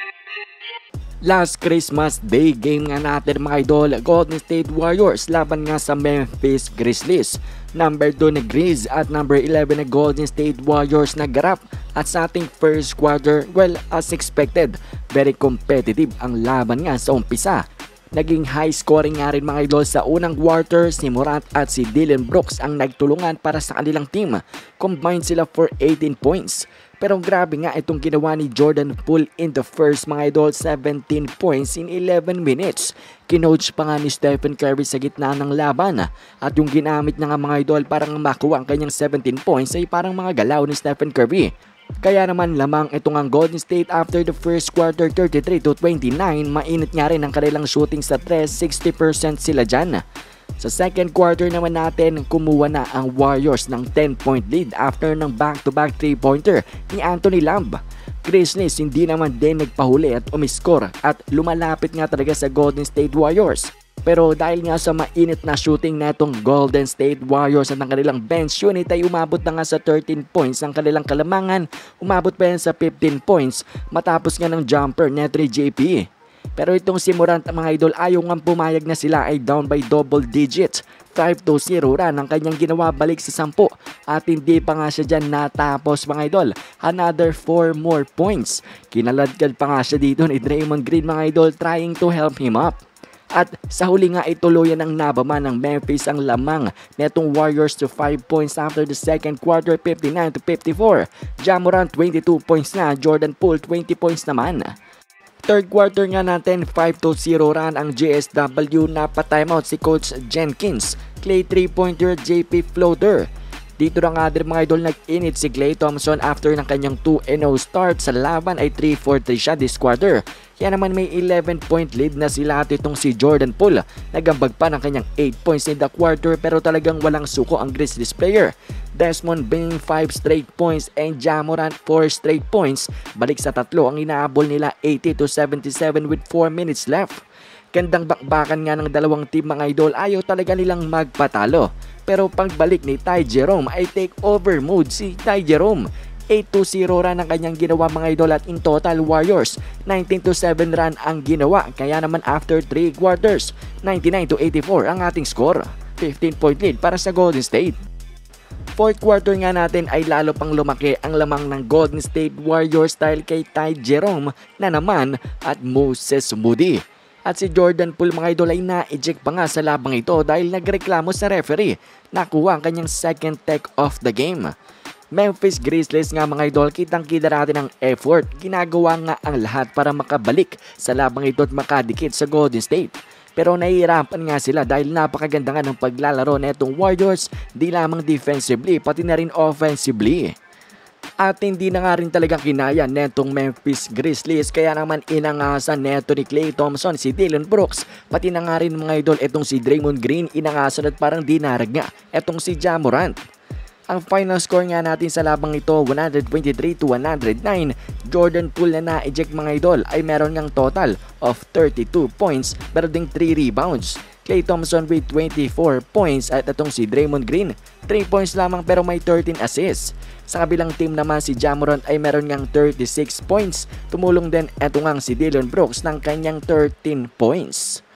Last Christmas Day game nga natin mga idol, Golden State Warriors laban nga sa Memphis Grizzlies. Number 2 na Grizz at number 11 na Golden State Warriors naggarap. At sa ating first quarter, well, as expected, very competitive ang laban nga sa umpisa. Naging high scoring nga rin mga idol sa unang quarter. Si Morant at si Dillon Brooks ang nagtulungan para sa kanilang team. Combined sila for 18 points. Pero grabe nga itong ginawa ni Jordan Poole in the first mga idol, 17 points in 11 minutes. Kinoach pa nga ni Stephen Curry sa gitna ng laban. At yung ginamit na nga mga idol parang makuha ang kanyang 17 points ay parang mga galaw ni Stephen Curry. Kaya naman lamang itong ang Golden State after the first quarter 33-29, mainit nga rin ang kanilang shooting sa 3, 60% sila dyan. Sa second quarter naman natin, kumuha na ang Warriors ng 10-point lead after ng back-to-back 3-pointer ni Anthony Lamb. Grizzlies hindi naman din nagpahuli at umiskor at lumalapit nga talaga sa Golden State Warriors. Pero dahil nga sa mainit na shooting netong Golden State Warriors at ang kanilang bench unit ay umabot na nga sa 13 points ang kanilang kalamangan, umabot pa yan sa 15 points matapos nga ng jumper neto ni JP. Pero itong si Morant mga idol ayaw nga pumayag na sila ay down by double digits. 5-0 run ang kanyang ginawa balik sa 10 at hindi pa nga siya dyan natapos mga idol. Another 4 more points. Kinaladkad pa nga siya dito ni Draymond Green mga idol trying to help him up. At sa huli nga ituluyan ng nabaman ng Memphis ang lamang netong Warriors to 5 points after the second quarter 59-54. Ja Morant 22 points na, Jordan Poole 20 points naman. Third quarter nga natin 5-0 run ang GSW na pa-timeout si Coach Jenkins. Clay 3-pointer, JP floater. Dito na nga din mga idol nag-init si Klay Thompson after ng kanyang 2-0 start sa laban ay 3-4-3 siya this quarter. Kaya naman may 11-point lead na sila at itong si Jordan Poole. Nagambag pa ng kanyang 8 points in the quarter pero talagang walang suko ang Grizzlies player. Desmond Bane 5 straight points and Ja Morant 4 straight points. Balik sa tatlo ang inaabol nila 80-77 with 4 minutes left. Gandang bakbakan nga ng dalawang team mga idol, ayaw talaga nilang magpatalo. Pero pagbalik ni Ty Jerome ay take over mode si Ty Jerome. 8-0 run ang kanyang ginawa mga idol at in total Warriors 19-7 run ang ginawa. Kaya naman after 3 quarters 99-84 ang ating score. 15-point lead para sa Golden State. Fourth quarter nga natin ay lalo pang lumaki ang lamang ng Golden State Warriors dahil kay Ty Jerome na naman at Moses Moody. At si Jordan Poole mga idol ay na-eject pa nga sa labang ito dahil nagreklamo sa referee. Nakuha ang kanyang second take of the game. Memphis Grizzlies nga mga idol, kitang-kita natin ang effort. Ginagawa nga ang lahat para makabalik sa labang ito at makadikit sa Golden State. Pero nahihirapan nga sila dahil napakaganda nga ng paglalaro netong Warriors, di lamang defensively pati na rin offensively. At hindi na nga rin talaga kinaya netong Memphis Grizzlies kaya naman inangasan neto ni Klay Thompson si Dillon Brooks, pati na nga rin mga idol etong si Draymond Green inangasan at parang dinarag nga etong si Ja Morant. Ang final score nga natin sa labang ito 123-109. Jordan Poole na na-eject mga idol ay meron ngang total of 32 points pero ding 3 rebounds. Klay Thompson with 24 points at itong si Draymond Green 3 points lamang pero may 13 assists. Sa kabilang team naman si Ja Morant ay meron ngang 36 points. Tumulong din etong si Dillon Brooks ng kanyang 13 points.